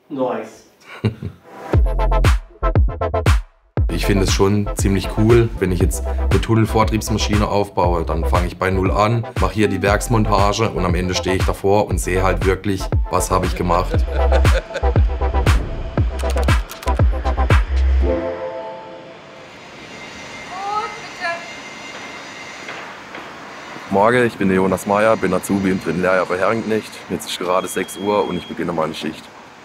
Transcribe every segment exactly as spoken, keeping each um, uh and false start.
Nice. Ich finde es schon ziemlich cool, wenn ich jetzt eine Tunnelvortriebsmaschine aufbaue, dann fange ich bei Null an, mache hier die Werksmontage und am Ende stehe ich davor und sehe halt wirklich, was habe ich gemacht. Morgen, ich bin der Jonas Meyer, bin Azubi im dritten Lehrjahr bei Herrenknecht. Jetzt ist gerade sechs Uhr und ich beginne meine Schicht.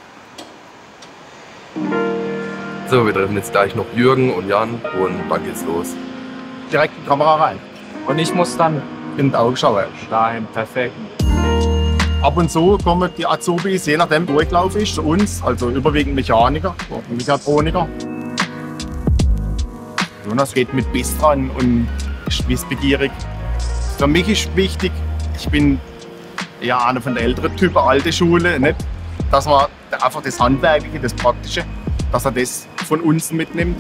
So, wir treffen jetzt gleich noch Jürgen und Jan und dann geht's los. Direkt die Kamera rein. Und ich muss dann in die Augen schauen. Daheim, perfekt. Ab und zu kommen die Azubis, je nachdem Durchlauf ist, zu uns, also überwiegend Mechaniker und Mechatroniker. Jonas geht mit Biss dran und ist wissbegierig. Für mich ist wichtig, ich bin ja einer von den älteren Typen, alte Schule, nicht, dass man einfach das Handwerkliche, das Praktische, dass er das von uns mitnimmt.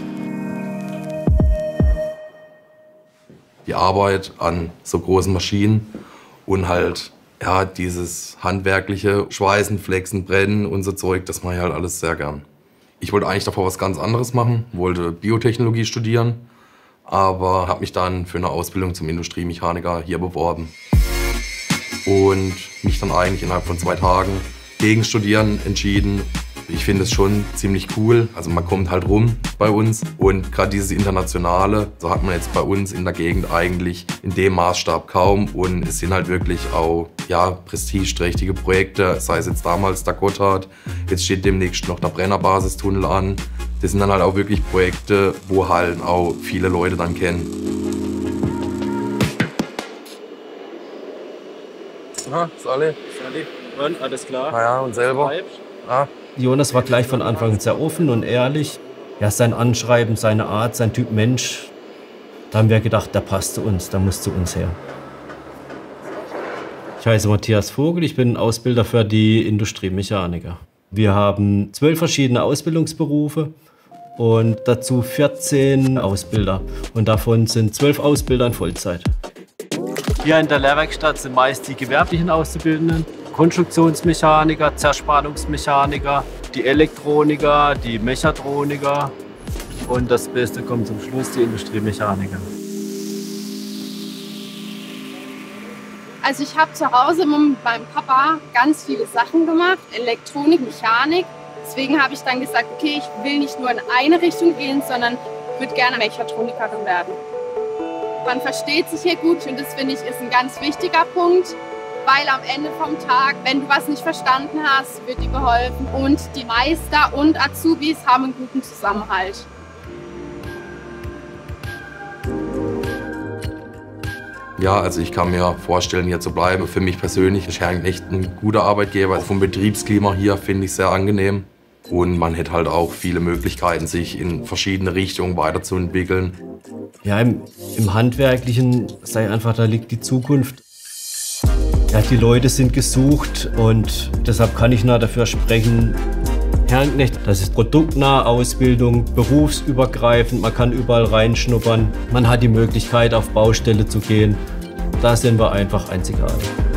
Die Arbeit an so großen Maschinen und halt ja, dieses handwerkliche Schweißen, Flexen, Brennen und so Zeug, das mache ich halt alles sehr gern. Ich wollte eigentlich davor was ganz anderes machen, wollte Biotechnologie studieren, aber habe mich dann für eine Ausbildung zum Industriemechaniker hier beworben und mich dann eigentlich innerhalb von zwei Tagen gegen Studieren entschieden. Ich finde es schon ziemlich cool, also man kommt halt rum bei uns und gerade dieses Internationale, so hat man jetzt bei uns in der Gegend eigentlich in dem Maßstab kaum und es sind halt wirklich auch ja, prestigeträchtige Projekte, sei es jetzt damals der Gotthard, jetzt steht demnächst noch der Brennerbasistunnel an. Das sind dann halt auch wirklich Projekte, wo halt auch viele Leute dann kennen. Aha, Sali. Sali. Und, alles klar? Na ja, und selber? Ah. Jonas war gleich von Anfang an sehr offen und ehrlich. Ja, sein Anschreiben, seine Art, sein Typ Mensch. Da haben wir gedacht, der passt zu uns, der muss zu uns her. Ich heiße Matthias Vogel, ich bin Ausbilder für die Industriemechaniker. Wir haben zwölf verschiedene Ausbildungsberufe und dazu vierzehn Ausbilder. Und davon sind zwölf Ausbilder in Vollzeit. Hier in der Lehrwerkstatt sind meist die gewerblichen Auszubildenden, Konstruktionsmechaniker, Zerspannungsmechaniker, die Elektroniker, die Mechatroniker und das Beste kommt zum Schluss, die Industriemechaniker. Also ich habe zu Hause mit meinem Papa ganz viele Sachen gemacht, Elektronik, Mechanik. Deswegen habe ich dann gesagt, okay, ich will nicht nur in eine Richtung gehen, sondern würde gerne Mechatronikerin werden. Man versteht sich hier gut und das finde ich ist ein ganz wichtiger Punkt. Weil am Ende vom Tag, wenn du was nicht verstanden hast, wird dir geholfen. Und die Meister und Azubis haben einen guten Zusammenhalt. Ja, also ich kann mir vorstellen, hier zu bleiben. Für mich persönlich ist Herrenknecht ein guter Arbeitgeber. Vom Betriebsklima hier finde ich sehr angenehm. Und man hat halt auch viele Möglichkeiten, sich in verschiedene Richtungen weiterzuentwickeln. Ja, im, im Handwerklichen, sei einfach, da liegt die Zukunft. Ja, die Leute sind gesucht und deshalb kann ich nur dafür sprechen, Herrenknecht, das ist produktnahe Ausbildung, berufsübergreifend, man kann überall reinschnuppern, man hat die Möglichkeit auf Baustelle zu gehen, da sind wir einfach einzigartig.